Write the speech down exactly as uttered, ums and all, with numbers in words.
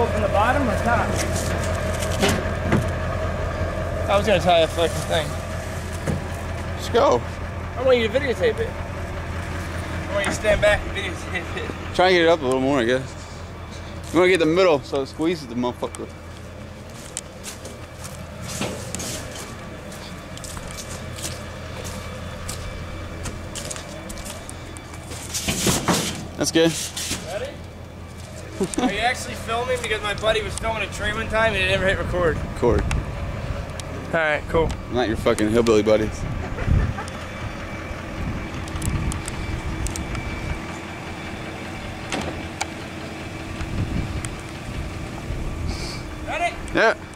pull it from the bottom or top? I was gonna tie a fucking thing. Let's go. I want you to videotape it. I want you to stand back and videotape it. Try and get it up a little more, I guess. You want to get the middle so it squeezes the motherfucker. That's good. Ready? Are you actually filming? Because my buddy was filming a tree one time and he never hit record. Record. Alright, cool. Not your fucking hillbilly buddies. Ready? Yeah.